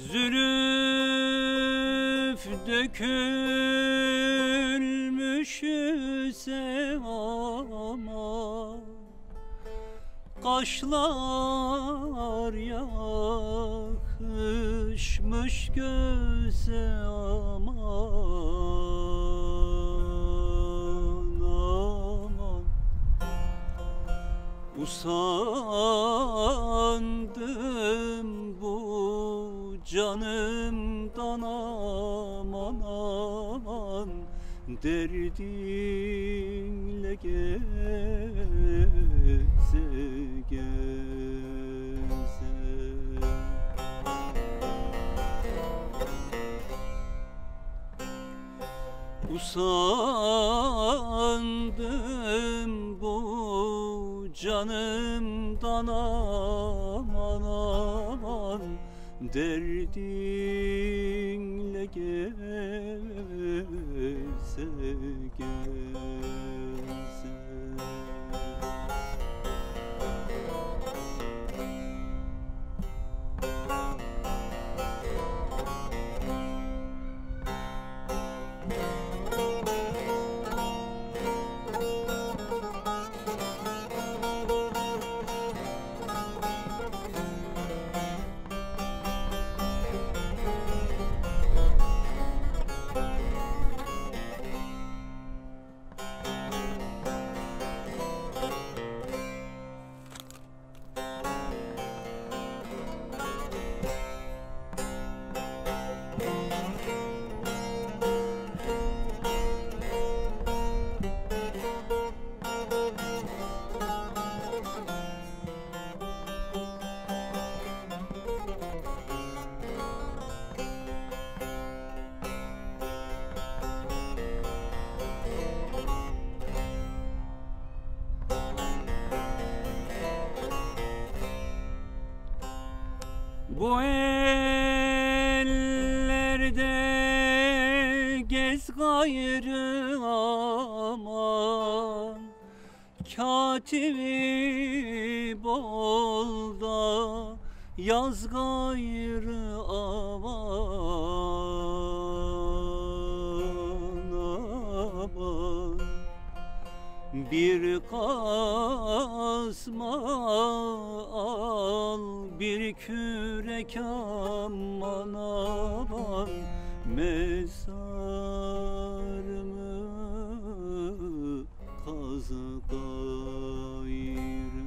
Zülüf dökülmüş sevama, kaşlar yakışmış göze aman aman. Usandım bu canımdan aman aman, derdinle geze geze. Usandım bu canımdan aman aman, derdinle geze geze. Bu ellerde gez gayrı aman, katibim ol da yaz gayrı aman aman. Bir kazma al, bir kürek aman aman, mezarımı kaz gayrı.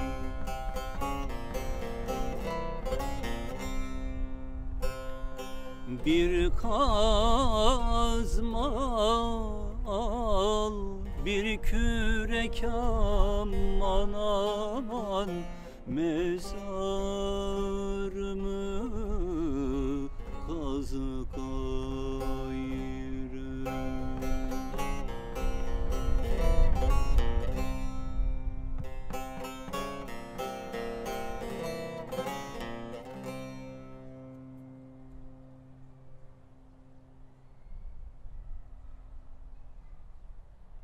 Bir kazma al, bir kürek aman aman, mezarımı kaz gayrı.